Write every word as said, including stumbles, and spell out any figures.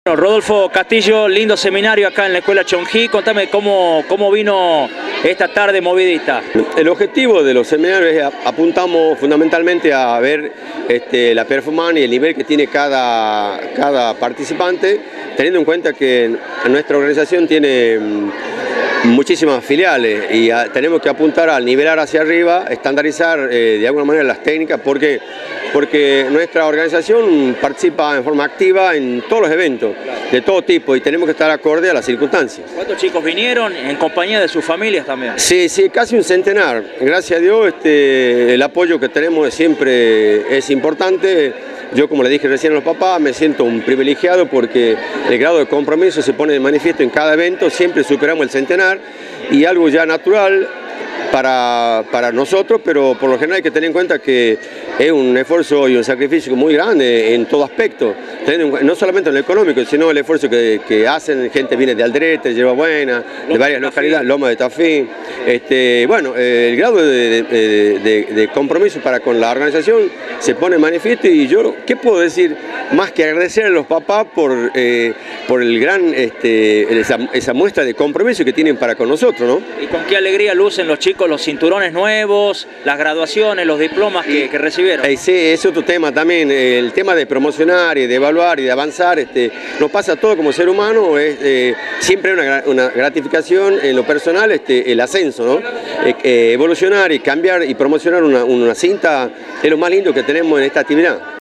Rodolfo Castillo, lindo seminario acá en la Escuela Chongí. Contame cómo, cómo vino esta tarde movidita. El objetivo de los seminarios es apuntamos fundamentalmente a ver este, la performance y el nivel que tiene cada, cada participante, teniendo en cuenta que nuestra organización tiene muchísimas filiales y a, tenemos que apuntar al nivelar hacia arriba, estandarizar eh, de alguna manera las técnicas, porque, porque nuestra organización participa en forma activa en todos los eventos, de todo tipo, y tenemos que estar acorde a las circunstancias. ¿Cuántos chicos vinieron en compañía de sus familias también? Sí, sí, casi un centenar. Gracias a Dios este, el apoyo que tenemos siempre es importante. Yo, como le dije recién a los papás, me siento un privilegiado porque el grado de compromiso se pone de manifiesto en cada evento, siempre superamos el centenar y algo ya natural para, para nosotros, pero por lo general hay que tener en cuenta que es un esfuerzo y un sacrificio muy grande en todo aspecto, no solamente en lo económico, sino el esfuerzo que, que hacen, gente viene de Aldrete, Yerba Buena, de varias localidades, Loma de Tafí. Este, bueno, el grado de, de, de, de compromiso para con la organización se pone en manifiesto y yo, ¿qué puedo decir? Más que agradecer a los papás por, eh, por el gran, este, esa, esa muestra de compromiso que tienen para con nosotros, ¿no? ¿Y con qué alegría lucen los chicos los cinturones nuevos, las graduaciones, los diplomas que, que recibieron? Eh, sí, es otro tema también, el tema de promocionar y de evaluar y de avanzar, este, nos pasa a todo como ser humano, es eh, siempre una, una gratificación en lo personal, este, el ascenso, ¿no? Eh, eh, evolucionar y cambiar y promocionar una, una cinta es lo más lindo que tenemos en esta actividad.